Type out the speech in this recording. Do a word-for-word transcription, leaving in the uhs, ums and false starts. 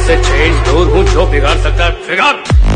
से चेंज दूर हूँ, जो बिगाड़ सकता है बिगाड़।